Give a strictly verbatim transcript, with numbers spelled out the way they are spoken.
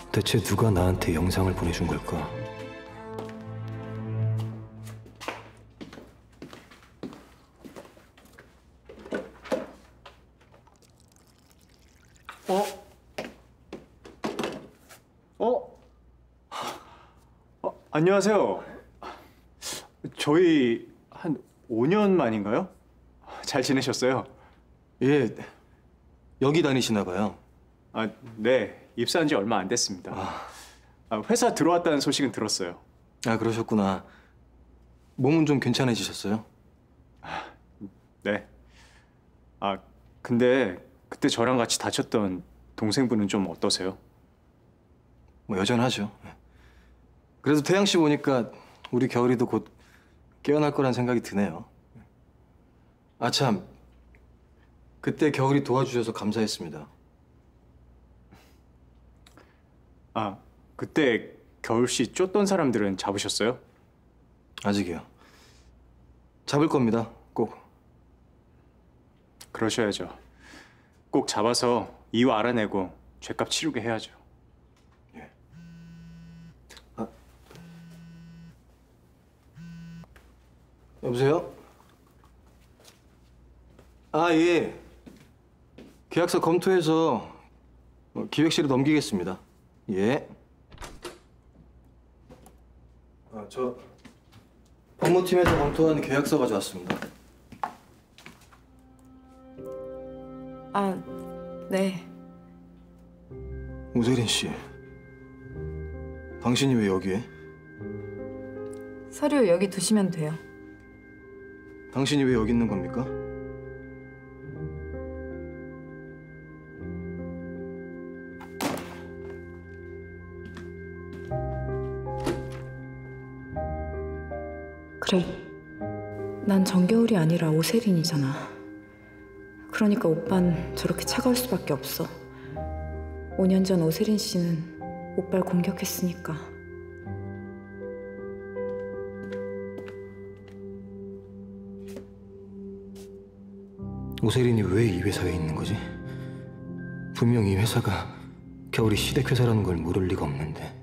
대체 누가 나한테 영상을 보내준 걸까? 어? 어? 어? 안녕하세요. 저희 한 오 년 만인가요? 잘 지내셨어요? 예, 여기 다니시나 봐요. 아, 네. 입사한 지 얼마 안 됐습니다. 아, 회사 들어왔다는 소식은 들었어요. 아, 그러셨구나. 몸은 좀 괜찮아지셨어요? 네. 아, 근데 그때 저랑 같이 다쳤던 동생분은 좀 어떠세요? 뭐 여전하죠. 그래도 태양 씨 보니까 우리 겨울이도 곧 깨어날 거란 생각이 드네요. 아, 참. 그때 겨울이 도와주셔서 감사했습니다. 아, 그때 겨울 씨 쫓던 사람들은 잡으셨어요? 아직이요. 잡을 겁니다. 꼭. 그러셔야죠. 꼭 잡아서 이유 알아내고 죄값 치르게 해야죠. 예. 아. 여보세요? 아, 예. 계약서 검토해서 기획실에 넘기겠습니다. 예. 아, 저 법무팀에서 검토한 계약서 가져왔습니다. 아, 네. 오세린 씨, 당신이 왜 여기에? 서류 여기 두시면 돼요. 당신이 왜 여기 있는 겁니까? 그래. 난 정겨울이 아니라 오세린이잖아. 그러니까 오빤 저렇게 차가울 수밖에 없어. 오 년 전 오세린 씨는 오빠를 공격했으니까. 오세린이 왜 이 회사에 있는 거지? 분명 이 회사가 겨울이 시댁 회사라는 걸 모를 리가 없는데.